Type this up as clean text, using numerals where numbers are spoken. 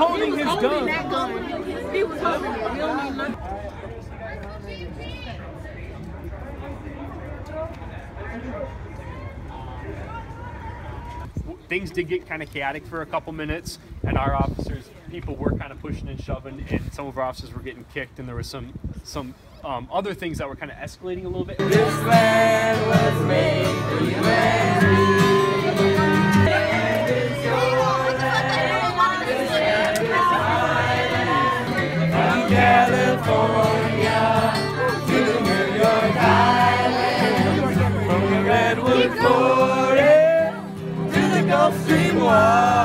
holding his gun. That gun. He was holding it. We don't need nothing. Things did get kind of chaotic for a couple minutes, and our officers, people were kind of pushing and shoving, and some of our officers were getting kicked, and there was some other things that were kind of escalating a little bit. This land was made for you and me. And it's your land. This land is mine. From California to the New York Island, from the Redwood Forest to the Gulf Stream Water.